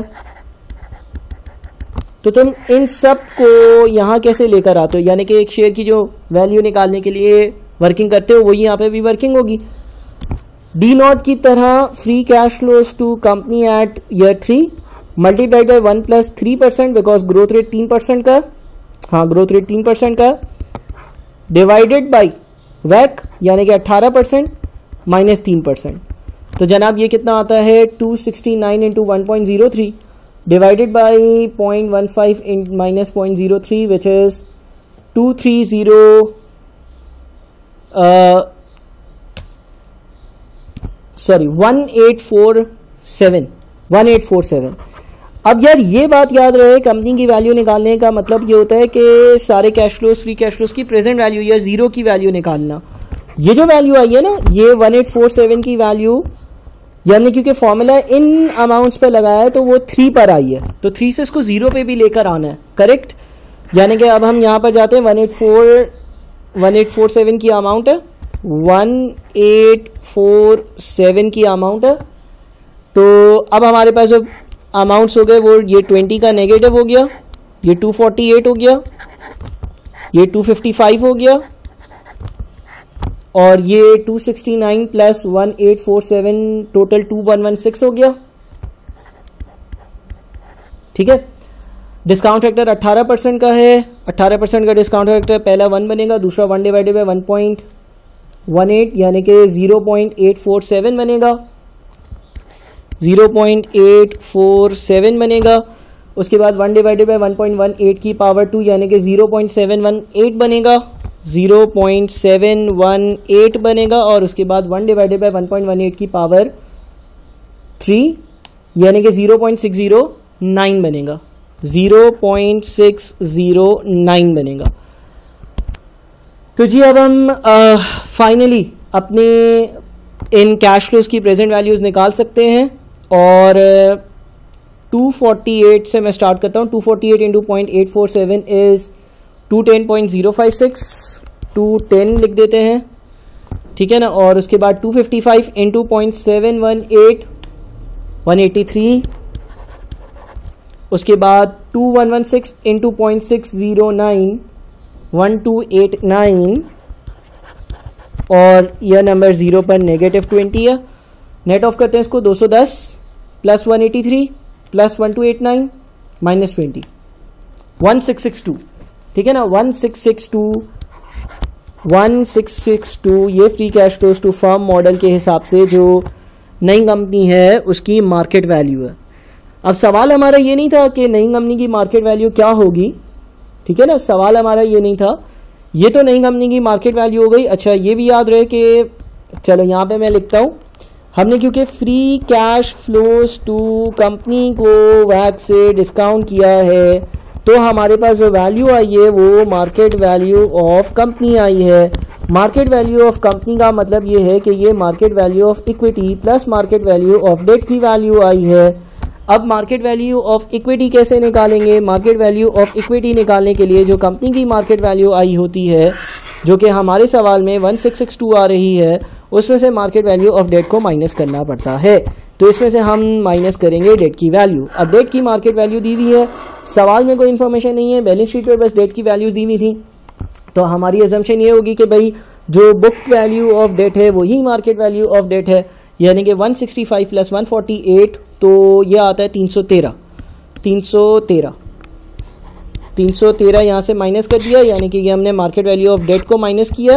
तो तुम इन सब को यहाँ कैसे लेकर आते हो? यानी कि एक शेयर की जो वैल्यू निकालने के लिए वर्किंग करते हो वही यहाँ पे भी वर्किंग होगी। डी नॉट की तरह free cash flows to company at year three multiplied by one plus three percent, because growth rate तीन परसेंट का, हाँ ग्रोथ रेट तीन परसेंट का, डिवाइडेड बाई वैक यानी कि अट्ठारह परसेंट माइनस तीन परसेंट। तो जनाब ये कितना आता है? Two sixty nine into one point zero three divided by point one five in minus point zero three which is two three zero sorry one eight four seven, one eight four seven. अब यार ये बात याद रहे, company की value निकालने का मतलब ये होता है कि सारे cash flows, free cash flows की प्रेजेंट वैल्यू या जीरो की वैल्यू निकालना। ये जो वैल्यू आई है ना, ये वन एट फोर सेवन की वैल्यू, यानी क्योंकि फॉर्मूला इन अमाउंट्स पे लगाया है तो वो थ्री पर आई है, तो थ्री से इसको जीरो पे भी लेकर आना है, करेक्ट। यानी कि अब हम यहाँ पर जाते हैं one eight four one eight four seven की अमाउंट है, वन एट फोर सेवन की अमाउंट है। तो अब हमारे पास जो अमाउंट्स हो गए वो ये ट्वेंटी का नेगेटिव हो गया, ये टू फोर्टी एट हो गया, ये टू फिफ्टी फाइव हो गया और ये two sixty nine plus one eight four seven total two one one six हो गया। ठीक है, डिस्काउंट फैक्टर अट्ठारह परसेंट का है, अट्ठारह परसेंट का डिस्काउंट फैक्टर पहला वन बनेगा, दूसरा one divided by one point one eight यानी कि zero point eight four seven बनेगा, zero point eight four seven बनेगा। उसके बाद one divided by one point one eight की पावर टू यानी कि zero point seven one eight बनेगा, zero point seven one eight बनेगा और उसके बाद one divided by one point one eight की पावर थ्री यानी कि zero point six zero nine बनेगा, zero point six zero nine बनेगा। तो जी अब हम फाइनली अपने इन कैश फ्लोज की प्रेजेंट वैल्यूज़ निकाल सकते हैं और टू फोर्टी एट से मैं स्टार्ट करता हूँ। Two forty eight into point eight four seven is two ten point zero five six, two ten लिख देते हैं, ठीक है ना। और उसके बाद two fifty five into point seven one eight one eighty three, उसके बाद two one one six into point six zero nine one two eight nine और यह नंबर ज़ीरो पर नेगेटिव ट्वेंटी है। नेट ऑफ करते हैं इसको, दो सौ दस plus one eighty three plus one two eight nine minus twenty, one six six two, ठीक है ना। One six six two one six six two ये free cash flows to firm model के हिसाब से जो नई कंपनी है उसकी मार्केट वैल्यू है। अब सवाल हमारा ये नहीं था कि नई कंपनी की मार्केट वैल्यू क्या होगी, ठीक है ना, सवाल हमारा ये नहीं था। ये तो नई कंपनी की मार्केट वैल्यू हो गई। अच्छा ये भी याद रहे कि चलो यहाँ पे मैं लिखता हूँ, हमने क्योंकि free cash flows to company को वैट से डिस्काउंट किया है तो हमारे पास जो वैल्यू आई है वो मार्केट वैल्यू ऑफ कंपनी आई है। मार्केट वैल्यू ऑफ कंपनी का मतलब ये है कि ये market value of equity plus market value of debt की वैल्यू आई है। अब मार्केट वैल्यू ऑफ इक्विटी कैसे निकालेंगे? मार्केट वैल्यू ऑफ इक्विटी निकालने के लिए जो कंपनी की मार्केट वैल्यू आई होती है जो कि हमारे सवाल में वन सिक्स सिक्स टू आ रही है, उसमें से मार्केट वैल्यू ऑफ डेट को माइनस करना पड़ता है। तो इसमें से हम माइनस करेंगे डेट की वैल्यू। अब डेट की मार्केट वैल्यू दी हुई है, सवाल में कोई इन्फॉर्मेशन नहीं है, बैलेंस शीट पर बस डेट की वैल्यूज दी हुई थी। तो हमारी अजम्पशन ये होगी कि भाई जो बुक वैल्यू ऑफ डेट है वही मार्केट वैल्यू ऑफ डेट है, यानी कि one sixty five plus one forty eight तो ये आता है तीन सौ तेरह, तीन सौ तेरह तीन सौ तेरह यहाँ से माइनस कर दिया, यानी कि ये हमने मार्केट वैल्यू ऑफ डेट को माइनस किया।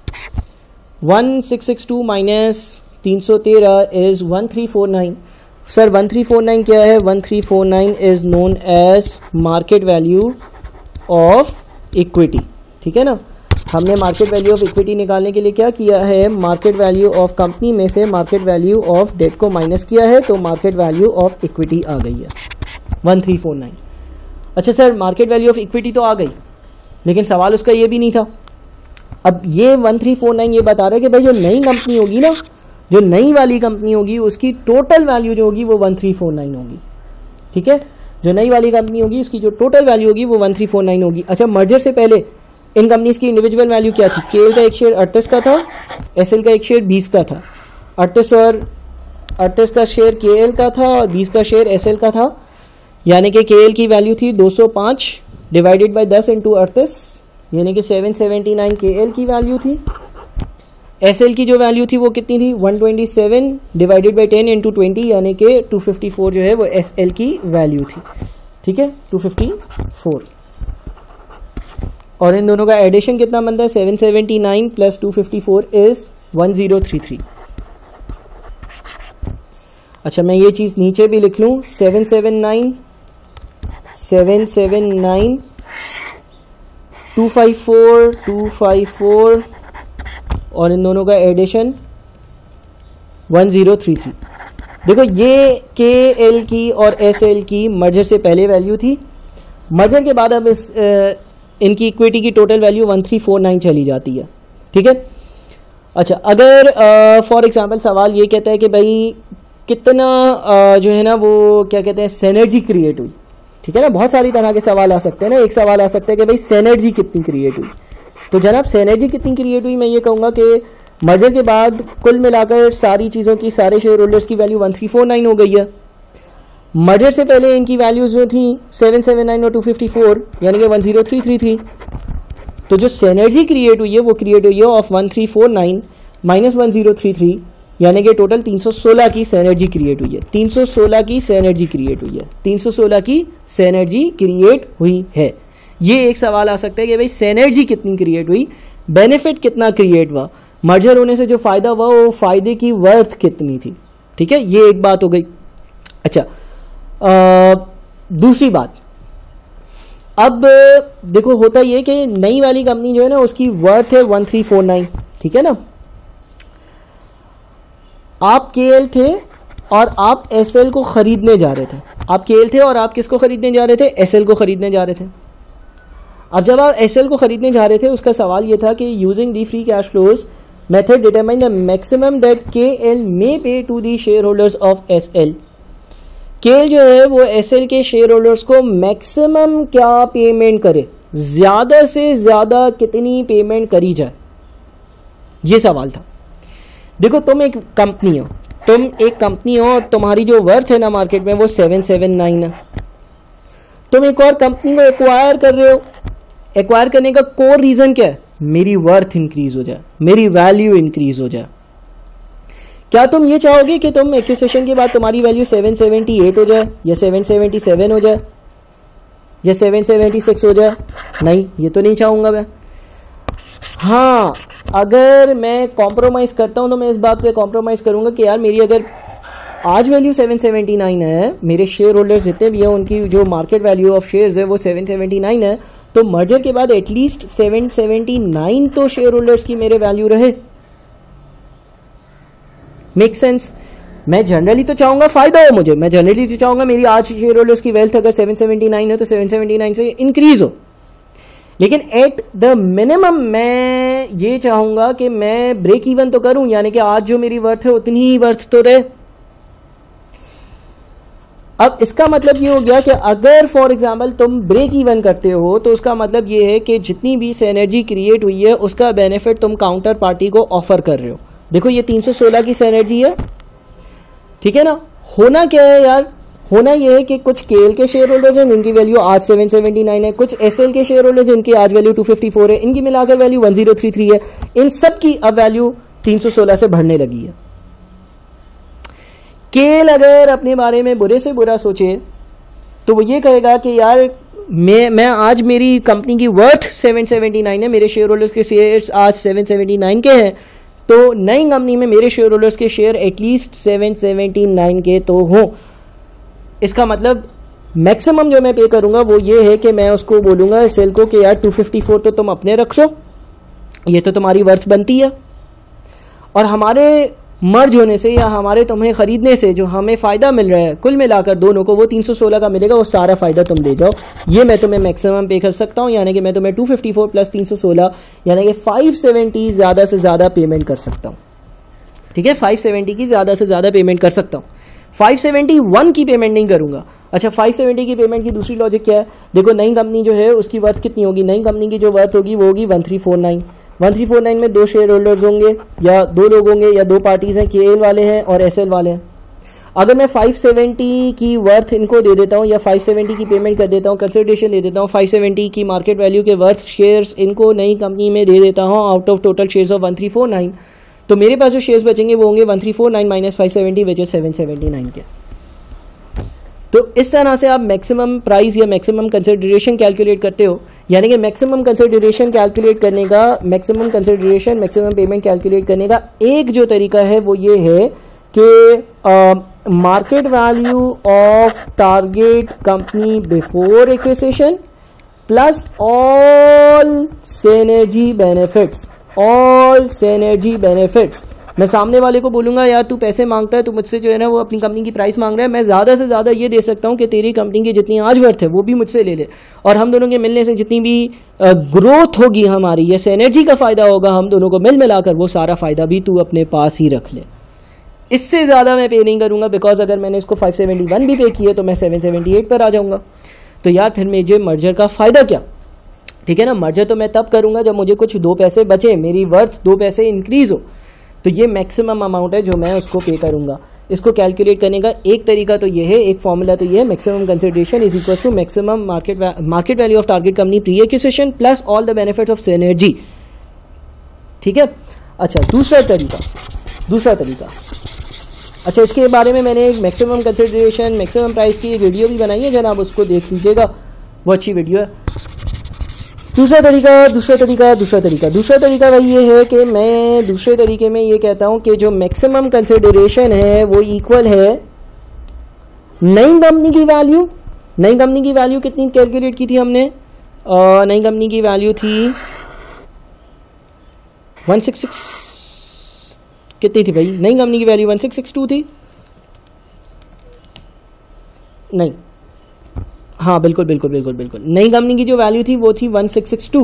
One six six two minus तीन सौ तेरह is one three four nine. Sir one three four nine क्या है? One three four nine is known as market value of equity, ठीक है ना। हमने मार्केट वैल्यू ऑफ इक्विटी निकालने के लिए क्या किया है? मार्केट वैल्यू ऑफ कंपनी में से मार्केट वैल्यू ऑफ डेट को माइनस किया है, तो मार्केट वैल्यू ऑफ इक्विटी आ गई है वन थ्री फोर नाइन। अच्छा sir market value of equity तो आ गई, लेकिन सवाल उसका ये भी नहीं था। अब ये वन थ्री फोर नाइन ये बता रहा है कि भाई जो नई कंपनी होगी ना, जो नई वाली कंपनी होगी उसकी टोटल वैल्यू जो होगी वो वन थ्री फोर नाइन होगी, ठीक है। जो नई वाली कंपनी होगी उसकी जो टोटल वैल्यू होगी वो वन थ्री फोर नाइन होगी। अच्छा मर्जर से पहले इन कंपनीज की इंडिविजुअल वैल्यू क्या थी? केएल का एक शेयर अड़तीस का था, एसएल का एक शेयर बीस का था। अड़तीस और अड़तीस का शेयर केएल का था और बीस का शेयर एसएल का था, यानी कि केएल की वैल्यू थी दो सौ पाँच डिवाइडेड बाय दस इंटू अड़तीस, यानी कि सेवन सेवेंटी नाइन केएल की वैल्यू थी। एसएल की जो वैल्यू थी वो कितनी थी? One twenty seven divided by ten into twenty, यानी कि टू फिफ्टी फोर जो है वो एसएल की वैल्यू थी, ठीक है, टू फिफ्टी फोर। और इन दोनों का एडिशन कितना बनता है? Seven seventy nine plus two fifty four is one zero three three. अच्छा मैं ये चीज़ नीचे भी लिख लूँ, seven seven nine seven seven nine two five four two five four और इन दोनों का addition one zero three three. देखो ये के एल की और एस एल की मर्जर से पहले वैल्यू थी, मर्जर के बाद अब इस ए, इनकी इक्विटी की total value one three four nine चली जाती है, ठीक है। अच्छा अगर फॉर एग्जांपल सवाल ये कहता है कि भाई कितना आ, जो है ना वो क्या कहते हैं सिनर्जी क्रिएट हुई, ठीक है ना। बहुत सारी तरह के सवाल आ सकते हैं ना। एक सवाल आ सकता है कि भाई सिनर्जी कितनी क्रिएट हुई, तो जनाब सिनर्जी कितनी क्रिएट हुई, मैं ये कहूँगा कि मर्जर के बाद कुल मिलाकर सारी चीज़ों की, सारे शेयर होल्डर्स की value one three four nine हो गई है। मर्जर से पहले इनकी वैल्यूज जो थी सेवन सेवन नाइन और टू फिफ्टी फोर, यानी कि one zero three three three. तो जो सिनर्जी क्रिएट हुई है वो क्रिएट हुई है of one three four nine minus one zero three three, यानी कि टोटल तीन सौ सोलह की सिनर्जी क्रिएट हुई है। तीन सौ सोलह की सिनर्जी क्रिएट हुई है। तीन सौ सोलह की सिनर्जी क्रिएट हुई है। ये एक सवाल आ सकता है कि भाई सिनर्जी कितनी क्रिएट हुई, बेनिफिट कितना क्रिएट हुआ, मर्जर होने से जो फायदा हुआ वो फायदे की वर्थ कितनी थी। ठीक है, ये एक बात हो गई। अच्छा, आ, दूसरी बात, अब देखो होता ये कि नई वाली कंपनी जो है ना उसकी वर्थ है वन थ्री फोर नाइन। ठीक है ना, आप केएल थे और आप एसएल को खरीदने जा रहे थे। आप केएल थे और आप किसको खरीदने जा रहे थे, एसएल को खरीदने जा रहे थे। अब जब आप एसएल को खरीदने जा रहे थे उसका सवाल ये था कि using the free cash flows method determine the maximum that KL may pay to the shareholders of SL. KL जो है वो एसएल के शेयर होल्डर्स को मैक्सिमम क्या पेमेंट करे, ज्यादा से ज्यादा कितनी पेमेंट करी जाए, ये सवाल था। देखो तुम एक कंपनी हो, तुम एक कंपनी हो और तुम्हारी जो वर्थ है ना मार्केट में वो सेवन सेवन नाइन है। तुम एक और कंपनी को एक्वायर कर रहे हो। एक्वायर करने का कोर रीजन क्या है, मेरी वर्थ इंक्रीज हो जाए, मेरी वैल्यू इंक्रीज हो जाए। क्या तुम ये चाहोगे कि तुम एक्विजिशन के बाद तुम्हारी वैल्यू सेवन सेवेंटी एट हो जाए या सेवन सेवेंटी सेवन हो जाए या सेवन सेवेंटी सिक्स हो जाए? नहीं, ये तो नहीं चाहूंगा मैं। हाँ, अगर मैं कॉम्प्रोमाइज करता हूं तो मैं इस बात पे कॉम्प्रोमाइज करूंगा कि यार मेरी अगर आज वैल्यू सेवन सेवेंटी नाइन है, मेरे शेयर होल्डर्स जितने भी हैं उनकी जो मार्केट वैल्यू ऑफ शेयर्स है वो सेवन सेवेंटी नाइन है, तो मर्जर के बाद एटलीस्ट सेवन सेवेंटी नाइन तो शेयर होल्डर्स की मेरे वैल्यू रहे। Make sense? मैं जनरली तो चाहूंगा फायदा हो मुझे, मैं जनरली तो चाहूंगा मेरी आज शेयर होल्डर्स की वेल्थ अगर सेवन सेवेंटी नाइन है तो सेवन सेवेंटी नाइन से इंक्रीज हो। लेकिन एट द मिनिमम मैं ये चाहूंगा कि मैं ब्रेक इवन तो करूं, यानी कि आज जो मेरी वर्थ है उतनी ही वर्थ तो रहे। अब इसका मतलब ये हो गया कि अगर फॉर एग्जांपल तुम ब्रेक इवन करते हो तो उसका मतलब ये है कि जितनी भी सिनर्जी क्रिएट हुई है उसका बेनिफिट तुम काउंटर पार्टी को ऑफर कर रहे हो। देखो ये तीन सौ सोलह की सिनर्जी है, ठीक है ना। होना क्या है यार, होना यह है कि कुछ केएल के शेयर होल्डर्स हैं जिनकी वैल्यू आज सेवन सेवेंटी नाइन है, कुछ एसएल के शेयर होल्डर्स जिनकी आज वैल्यू टू फिफ्टी फोर है, इनकी मिलाकर value one zero three three है। इन सब की अब वैल्यू तीन सौ सोलह से बढ़ने लगी है। केएल अगर अपने बारे में बुरे से बुरा सोचे तो वो ये कहेगा कि यार मैं मैं आज मेरी कंपनी की वर्थ सेवन सेवेंटी नाइन है, मेरे शेयर होल्डर्स के शेयर्स आज सेवन सेवेंटी नाइन के हैं, तो नई कंपनी में मेरे शेयर होल्डर्स के share at least seven seventy nine के तो हो। इसका मतलब मैक्सिमम जो मैं पे करूंगा वो ये है कि मैं उसको बोलूंगा सेल को कि यार टू फिफ्टी फोर तो तुम अपने रख लो, ये तो तुम्हारी वर्थ बनती है, और हमारे मर्ज होने से या हमारे तुम्हें खरीदने से जो हमें फायदा मिल रहा है कुल मिलाकर दोनों को वो तीन सौ सोलह का मिलेगा, वो सारा फायदा तुम ले जाओ। ये मैं तुम्हें मैक्सिमम पे कर सकता हूं, यानी कि मैं तुम्हें टू फिफ्टी फोर प्लस तीन सौ सोलह यानी कि फाइव सेवेंटी ज्यादा से ज्यादा पेमेंट कर सकता हूं। ठीक है, फाइव सेवेंटी की ज्यादा से ज्यादा पेमेंट कर सकता हूं, फाइव सेवेंटी वन की पेमेंट नहीं करूंगा। अच्छा, फाइव सेवेंटी की पेमेंट की दूसरी लॉजिक क्या है, देखो नई कंपनी जो है उसकी वर्थ कितनी होगी, नई कंपनी की जो वर्थ होगी वो होगी one three four nine. One three four nine में दो शेयर होल्डर्स होंगे या दो लोग होंगे या दो पार्टीज हैं, केएल वाले हैं और एसएल वाले हैं। अगर मैं फाइव सेवेंटी की वर्थ इनको दे देता हूं या फाइव सेवेंटी की पेमेंट कर देता हूं, कंसिडरेशन दे देता हूं, फाइव सेवेंटी की मार्केट वैल्यू के वर्थ शेयर्स इनको नई कंपनी में दे देता हूं out of total shares of one three four nine, तो मेरे पास जो शेयर्स बचेंगे वो होंगे one three four nine minus five seventy which is seven seventy nine के। तो इस तरह से आप मैक्सिमम प्राइस या मैक्सिमम कंसिडरेशन कैलकुलेट करते हो, यानी कि मैक्सिमम कंसिडरेशन कैलकुलेट करने का, maximum consideration maximum payment calculate करने का एक जो तरीका है वो ये है कि market value of target company before acquisition plus all synergy benefits, all synergy benefits. मैं सामने वाले को बोलूंगा यार तू पैसे मांगता है, तू मुझसे जो है ना वो अपनी कंपनी की प्राइस मांग रहा है, मैं ज्यादा से ज्यादा ये दे सकता हूँ कि तेरी कंपनी की जितनी आज वर्थ है वो भी मुझसे ले ले, और हम दोनों के मिलने से जितनी भी ग्रोथ होगी हमारी या सिनर्जी का फायदा होगा हम दोनों को मिल मिलाकर वो सारा फायदा भी तू अपने पास ही रख ले। इससे ज्यादा मैं पे नहीं करूंगा, बिकॉज अगर मैंने इसको फाइव सेवेंटी वन भी पे किया तो मैं सेवन सेवेंटी एट पर आ जाऊंगा। तो यार फिर मुझे मर्जर का फायदा क्या, ठीक है ना। मर्जर तो मैं तब करूंगा जब मुझे कुछ दो पैसे बचे, मेरी वर्थ दो पैसे इंक्रीज हो, तो ये मैक्सिमम अमाउंट है जो मैं उसको पे करूंगा। इसको कैलकुलेट करने का एक तरीका तो ये है, एक फॉर्मूला तो ये है, maximum consideration is equal to maximum market market value of target company pre acquisition plus all the benefits of synergy. ठीक है। अच्छा, दूसरा तरीका दूसरा तरीका अच्छा, इसके बारे में मैंने एक मैक्सिमम कंसिडरेशन मैक्सिमम प्राइस की वीडियो भी बनाई है, जनाब उसको देख लीजिएगा, वो अच्छी वीडियो है। दूसरा तरीका दूसरा तरीका दूसरा तरीका दूसरा तरीका वही ये है कि मैं दूसरे तरीके में ये कहता हूं कि जो मैक्सिमम कंसिडरेशन है वो इक्वल है नई कंपनी की वैल्यू। नई कंपनी की वैल्यू कितनी कैलकुलेट की थी हमने? नई कंपनी की वैल्यू थी वन सिक्स सिक्स, कितनी थी भाई? नई कंपनी की value one six six two थी। नहीं, हाँ बिल्कुल बिल्कुल बिल्कुल बिल्कुल नई कंपनी की जो वैल्यू थी वो थी one six six two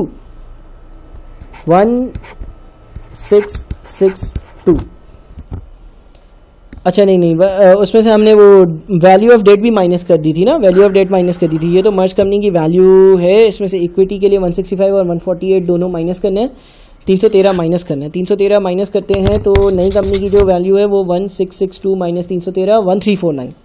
one six six two. अच्छा नहीं नहीं, उसमें से हमने वो वैल्यू ऑफ डेट भी माइनस कर दी थी ना, वैल्यू ऑफ डेट माइनस कर दी थी। ये तो मर्ज कंपनी की वैल्यू है, इसमें से इक्विटी के लिए वन सिक्सटी फाइव और वन फोर्टी एट दोनों माइनस करने हैं, तीन सौ तेरह माइनस करना है। तीन सौ तेरह माइनस करते हैं तो नई कंपनी की जो वैल्यू है वो one six six two minus तीन सौ तेरह वन थ्री फोर नाइन।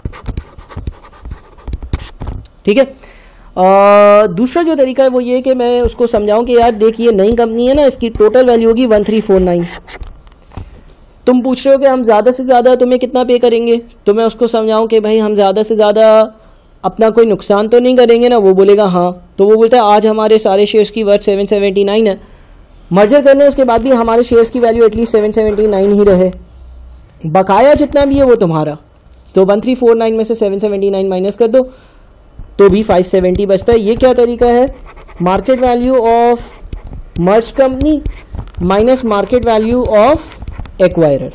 ठीक है। आ, दूसरा जो तरीका है वो ये कि मैं उसको समझाऊं कि यार देखिए नई कंपनी है ना, इसकी टोटल वैल्यू होगी वन थ्री फोर नाइन। तुम पूछ रहे हो कि हम ज़्यादा से ज़्यादा तुम्हें कितना पे करेंगे, तो मैं उसको समझाऊं कि भाई हम ज़्यादा से ज़्यादा अपना कोई नुकसान तो नहीं करेंगे ना। वो बोलेगा हाँ, तो वो बोलता है आज हमारे सारे शेयर्स की वर्थ सेवन सेवेंटी नाइन है, मर्जर करने उसके बाद भी हमारे शेयर्स की value at least seven seventy nine ही रहे, बकाया जितना भी है वो तुम्हारा। तो वन थ्री फोर नाइन में से सेवन सेवेंटी नाइन माइनस कर दो तो भी फाइव सेवेंटी बचता है। ये क्या तरीका है? Market value of merge company minus market value of acquirer.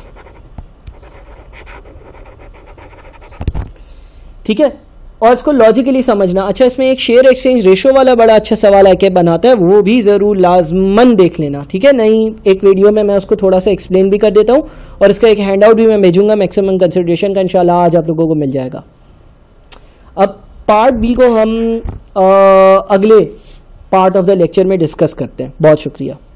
ठीक है, और इसको लॉजिकली समझना। अच्छा, इसमें एक शेयर एक्सचेंज रेशो वाला बड़ा अच्छा सवाल आके बनाता है, वो भी जरूर लाजमन देख लेना। ठीक है, नहीं एक वीडियो में मैं उसको थोड़ा सा एक्सप्लेन भी कर देता हूं और इसका एक हैंड आउट भी मैं भेजूंगा मैक्सिमम कंसिडरेशन का, इंशाल्लाह आज आप लोगों को मिल जाएगा। अब पार्ट बी को हम आ, अगले पार्ट ऑफ द लेक्चर में डिस्कस करते हैं। बहुत शुक्रिया।